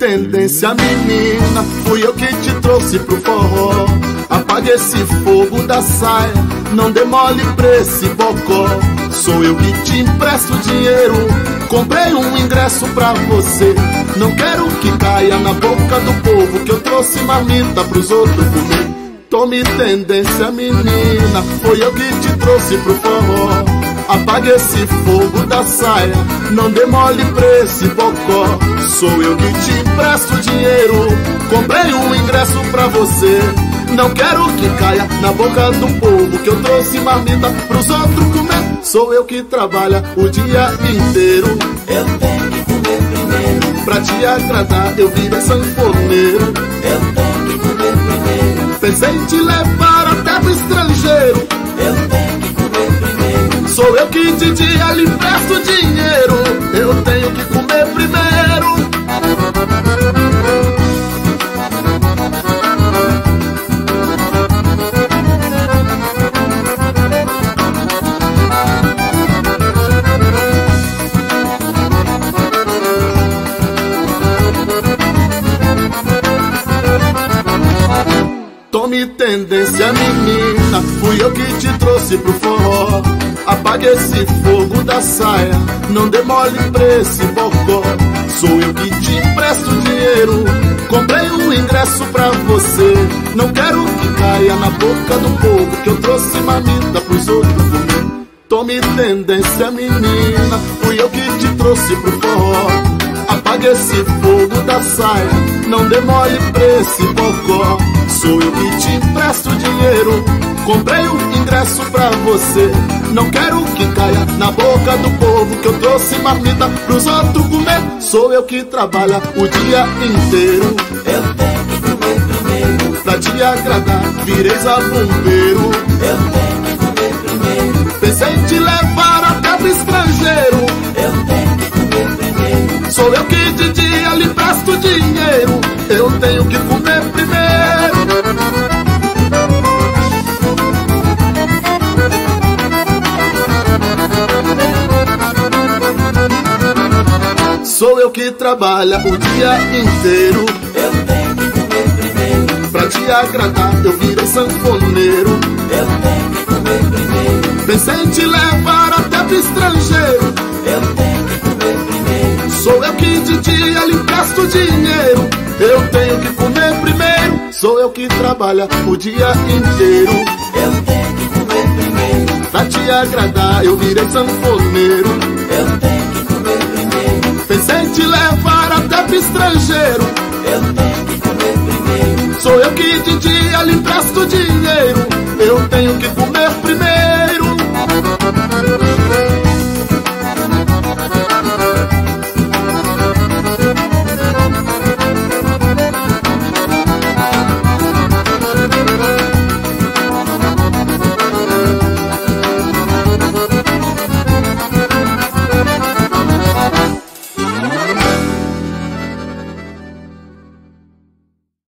tendência, menina, fui eu que te trouxe pro forró. Apague esse fogo da saia, não demole pra esse bocó. Sou eu que te empresto dinheiro, comprei um ingresso pra você. Não quero que caia na boca do povo que eu trouxe marmita pros outros comer. Tome tendência, menina, foi eu que te trouxe pro forró. Apague esse fogo da saia, não demole pra esse bocó. Sou eu que te empresto dinheiro, comprei um ingresso pra você. Não quero que caia na boca do povo que eu trouxe marmita pros outros comer. Sou eu que trabalho o dia inteiro, eu tenho que comer primeiro. Pra te agradar eu virei sanfoneiro, eu tenho que comer primeiro. Pensei em te levar até pro estrangeiro, eu tenho que comer primeiro. Sou eu que de dia lhe empresto dinheiro, eu tenho que comer primeiro. Tome tendência, menina, fui eu que te trouxe pro forró. Apague esse fogo da saia, não demole pra esse bocó. Sou eu que te empresto dinheiro, comprei um ingresso pra você. Não quero que caia na boca do povo que eu trouxe marmita pros outros comer. Tome tendência, menina, fui eu que te trouxe pro forró. Apague esse fogo da saia, não demole pra esse bocó. Sou eu que te empresto dinheiro, comprei um ingresso pra você. Não quero que caia na boca do povo que eu trouxe marmita pros outros comer. Sou eu que trabalho o dia inteiro, eu tenho que comer primeiro. Pra te agradar virei zabumbeiro, eu tenho que comer primeiro. Pensei em te levar até pro estrangeiro, eu tenho que comer primeiro. Sou eu que de dia lhe empresto dinheiro, eu tenho que comer primeiro. Sou eu que trabalho o dia inteiro, eu tenho que comer primeiro. Pra te agradar eu virei sanfoneiro, eu tenho que comer primeiro. Pensei em te levar até pro estrangeiro, eu tenho que comer primeiro. Sou eu que de dia lhe empresto dinheiro, eu tenho que comer primeiro. Sou eu que trabalho o dia inteiro, eu tenho que comer primeiro. Pra te agradar eu virei sanfoneiro, eu tenho que comer primeiro. Pensei em te levar até pro estrangeiro, eu tenho que comer primeiro. Sou eu que de dia lhe empresto dinheiro,